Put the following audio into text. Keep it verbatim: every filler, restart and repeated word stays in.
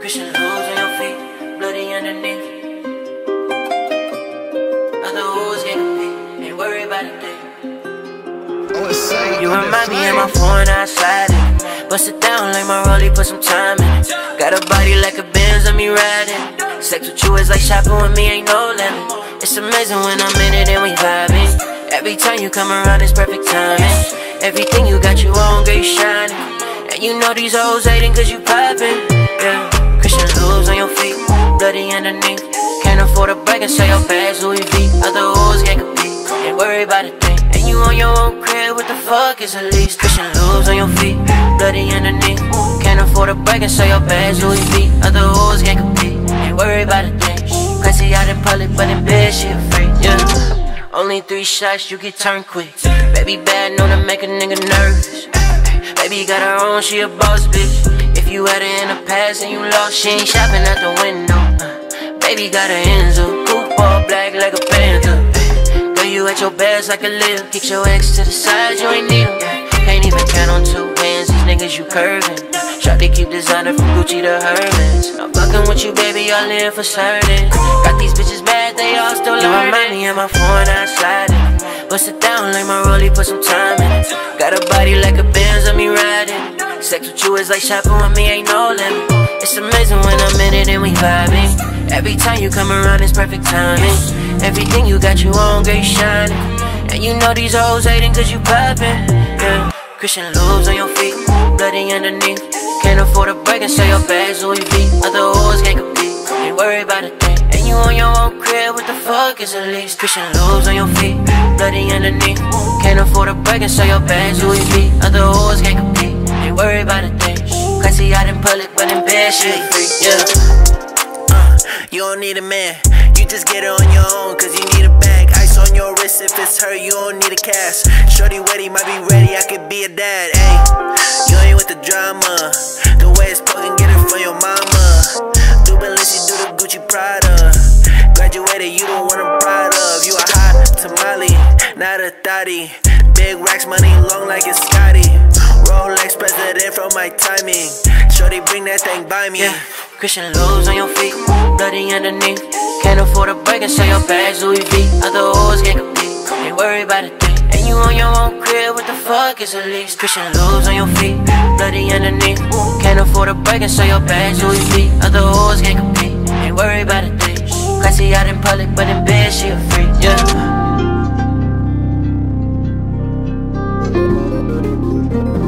Christian hoes on your feet, bloody underneath. Other hoes get a beat, ain't worry about a thing. You remind me of my phone, I slide it. Bust it down like my rollie, put some time in it. Got a body like a Benz, let me ride it. Sex with you is like shopping with me, ain't no limit. It's amazing when I'm in it and we vibing. Every time you come around, it's perfect timing. Everything you got, you on, girl, you shining. And you know these hoes hating cause you poppin', yeah. Christian hoes on your feet, bloody underneath. Can't afford a break and say your bags Louis V. Other hoes can't compete, ain't worry about a thing. And you on your own crib, what the fuck is the least? Christian hoes on your feet, bloody underneath. Can't afford a break and say your bags Louis V. Other hoes can't compete, ain't worry about a thing. Classy out in public, but in bed she afraid, yeah. Only three shots, you get turned quick. Baby bad, known to make a nigga nervous. Baby got her own, she a boss bitch. If you had her in the past and you lost, she ain't shopping at the window. uh, Baby got her Enzo, coupe all black like a panther. uh, Girl, you at your best like a lil. Kick your ex to the side, you ain't need him. uh, Can't even count on two hands, these niggas you curving. uh, Try to keep designer from Gucci to Hermes. I'm fucking with you, baby, all in for certain. Got these bitches bad, they all still learning. You remind me of my phone, I slide it. Bust it down like my rollie, put some time in it. Got a body like a Benz, let me ride it. Sex with you is like shopping with me, ain't no limit. It's amazing when I'm in it and we vibing. Every time you come around, it's perfect timing. Everything you got, you on, girl, you shining. And you know these hoes hating cause you poppin', yeah. Christian lobes on your feet, bloody underneath. Can't afford a break and say your bags Louis V. Other hoes can't compete, ain't worry about a thing. And you on your own crib, what the fuck is the least? Christian lobes on your feet, bloody underneath. Can't afford a break and say your bags Louis V. Other hoes can't compete, ain't worry about a thing. Classy out in public, but in bed she free, yeah. uh, You don't need a man, you just get it on your own cause you need a bag. Ice on your wrist, if it's her, you don't need a cast. Shorty ready, might be ready, I could be a dad, ayy. You ain't with the drama, the way it's poking, get it from your mama. Do Balenci, do the Gucci Prada. Graduated, you the one I'm proud of. You a hot tamale, not a thotty. Big racks, money long like it's Scotty. Rolex president from my timing. Shorty, bring that thing by me, yeah. Christian lobes on your feet, bloody underneath. Can't afford a break and say your bags Louis V. Other hoes can't compete, ain't worry about a thing. And you on your own crib, what the fuck is the least? Christian lobes on your feet, bloody underneath. Can't afford a break and say your bags Louis V. Other hoes can't compete, ain't worry about a thing. Classy out in public, but in bed she a freak, yeah.